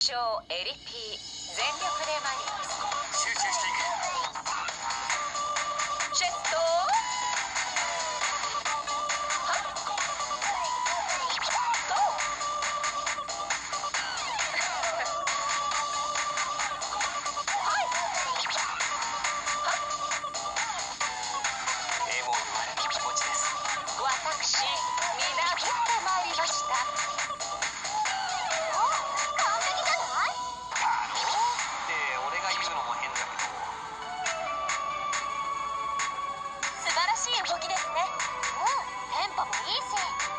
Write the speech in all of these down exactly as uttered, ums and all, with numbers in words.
将エリピー全力で参ります。 集中していく。 シェットはっとはいはっえも言われた気持ちです。 私みなぎってまいりました。 素晴らしい動きですね。うん、テンポもいいし。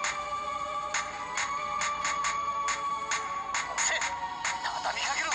せ畳みかける。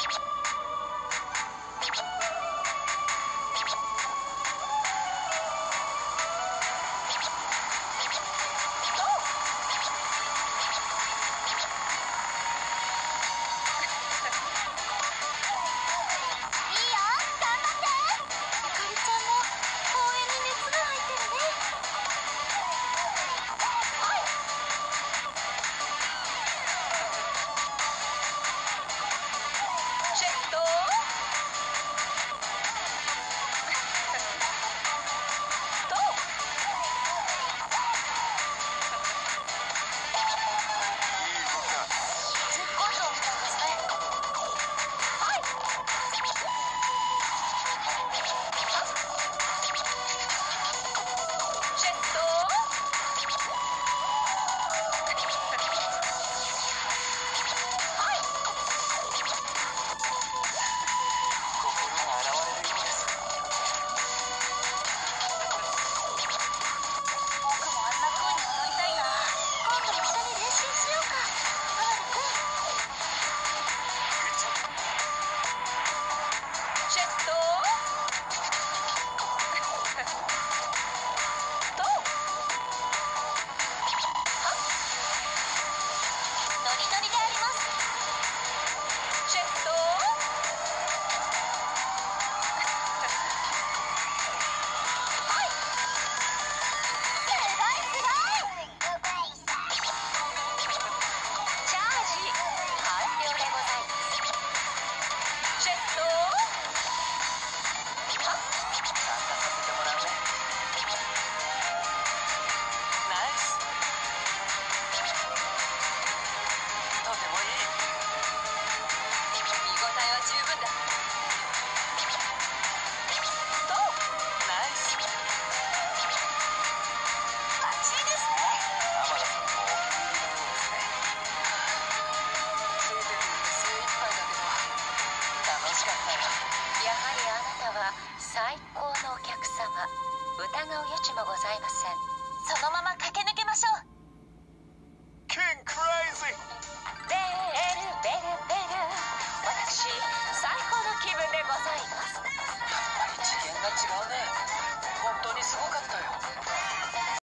やはりあなたは最高のお客様、疑う余地もございません。 そのまま駆け抜けましょう。 キングクレイジー。 ベルベルベル、私最高の気分でございます。 やっぱり次元が違うね。本当にすごかったよ。